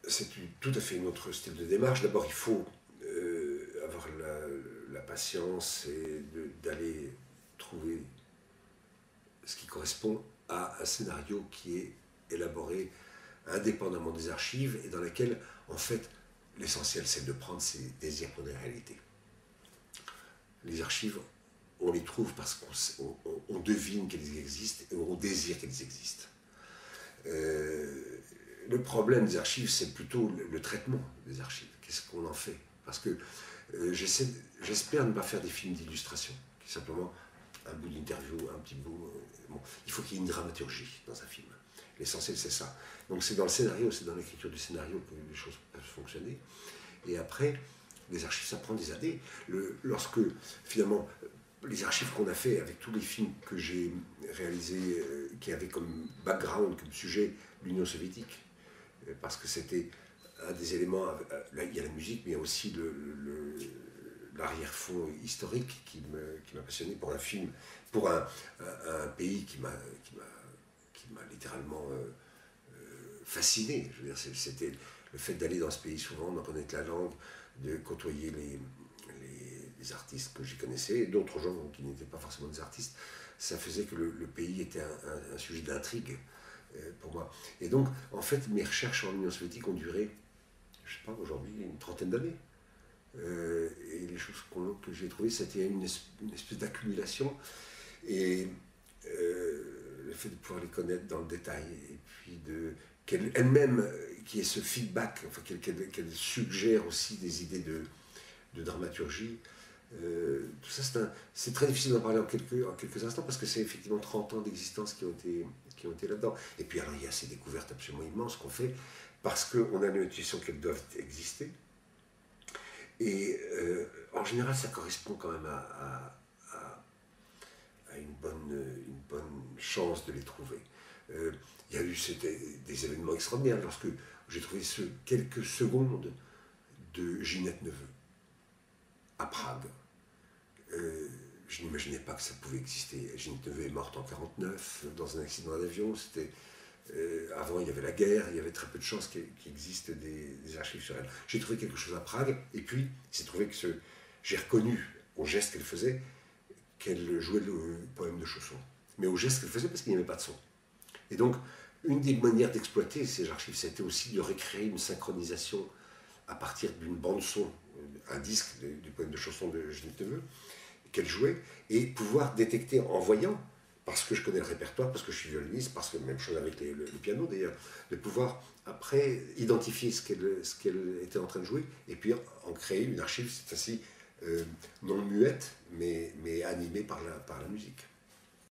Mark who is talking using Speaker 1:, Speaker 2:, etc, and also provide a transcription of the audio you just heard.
Speaker 1: c'est tout à fait une autre style de démarche. D'abord, il faut avoir la patience et d'aller trouver ce qui correspond à un scénario qui est élaboré indépendamment des archives et dans lequel, en fait, l'essentiel, c'est de prendre ses désirs pour des réalités. Les archives, on les trouve parce qu'on devine qu'elles existent et on désire qu'elles existent. Le problème des archives, c'est plutôt le traitement des archives. Qu'est-ce qu'on en fait? Parce que j'espère ne pas faire des films d'illustration, qui est simplement un bout d'interview, un petit bout. Bon, il faut qu'il y ait une dramaturgie dans un film. L'essentiel, c'est ça. Donc c'est dans le scénario, c'est dans l'écriture du scénario que les choses peuvent fonctionner. Et après, les archives, ça prend des années. Lorsque, finalement, les archives qu'on a fait avec tous les films que j'ai réalisés, qui avaient comme background, comme sujet, l'Union soviétique, parce que c'était un des éléments, il y a la musique, mais il y a aussi l'arrière-fond historique qui m'a passionné pour un film, pour un pays qui m'a littéralement fasciné. Je veux dire, c'était le fait d'aller dans ce pays souvent, d'en connaître la langue, de côtoyer les artistes que j'y connaissais, et d'autres gens qui n'étaient pas forcément des artistes, ça faisait que le pays était un sujet d'intrigue pour moi. Et donc, en fait, mes recherches en Union soviétique ont duré, je sais pas, aujourd'hui, une trentaine d'années. Et les choses que j'ai trouvées, c'était une espèce d'accumulation. Et le fait de pouvoir les connaître dans le détail, et puis qu'elle-même, qui ait ce feedback, enfin, qu'elle suggère aussi des idées de dramaturgie, tout ça, c'est très difficile d'en parler en quelques instants, parce que c'est effectivement 30 ans d'existence qui ont été là-dedans. Et puis alors, il y a ces découvertes absolument immenses qu'on fait, parce qu'on a l'intuition qu'elles doivent exister. Et en général, ça correspond quand même à une bonne chance de les trouver. Il y a eu des événements extraordinaires lorsque j'ai trouvé quelques secondes de Ginette Neveu à Prague. Je n'imaginais pas que ça pouvait exister. Ginette Neveu est morte en 1949 dans un accident d'avion. Avant, il y avait la guerre, il y avait très peu de chances qu'il existe des archives sur elle. J'ai trouvé quelque chose à Prague, et puis j'ai reconnu au geste qu'elle faisait qu'elle jouait le poème de Chausson. Mais au geste qu'elle faisait, parce qu'il n'y avait pas de son. Et donc, une des manières d'exploiter ces archives, c'était aussi de recréer une synchronisation à partir d'une bande-son, un disque du poème de Chausson de Ginette Neveu, qu'elle jouait, et pouvoir détecter en voyant, parce que je connais le répertoire, parce que je suis violoniste, parce que même chose avec le piano d'ailleurs, de pouvoir après identifier ce qu'elle était en train de jouer, et puis en créer une archive, cette fois-ci non muette, mais animée par la musique.